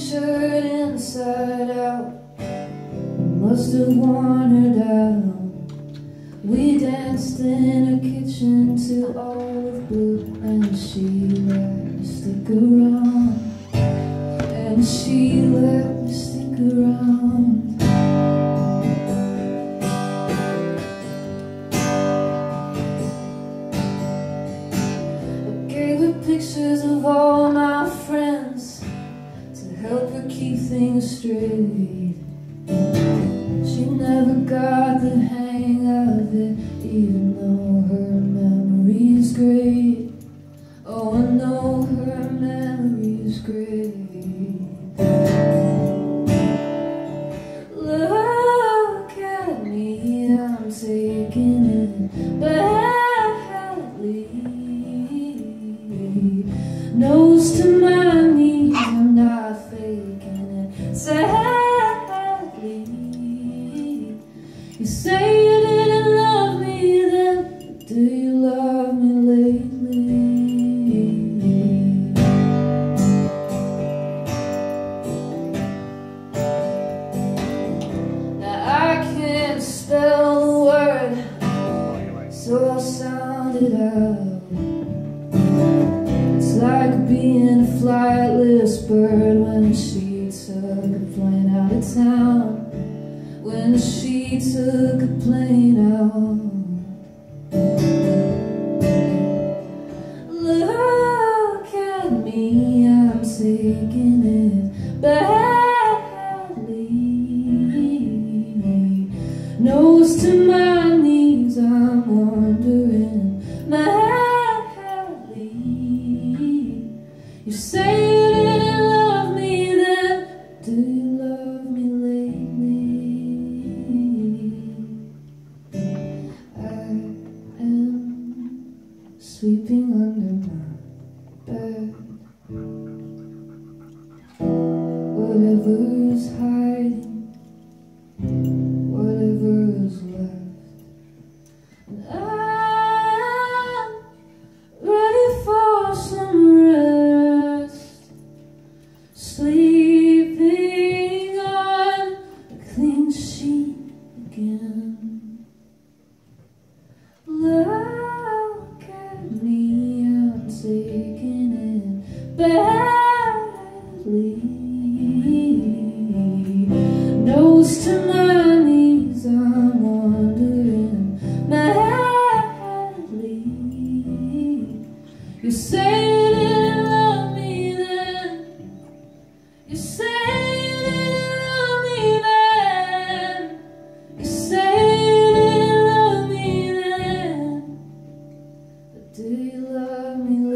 shirt inside out. Must have worn her down. We danced in her kitchen till olive blue, and she let me stick around. And she let me stick around. I gave her pictures of all my friends to help her keep things straight. She never got the hang of it, even though her memory's great. Oh, I know her memory's great. Look at me, I'm taking it badly. Nose to my knees, I'm not faking it sadly. You say you didn't love me then, but do you love me lately? Now I can't spell the word, so I'll sound it out. It's like being a flightless bird when she took a plane out of town. When she took a plane out. Look at me, I'm taking it badly. Nose to my knees, I'm wondering madly. You say you didn't love me then, do you love me lately? Sleeping under my bed. Whatever's hiding, whatever's left, and I'm ready for some rest. Sleeping on a clean sheet again. Look at me, I'm taking it badly. Nose to my knees, I'm wondering madly. You say you didn't love me then. You say you didn't love me then. You say do you love me?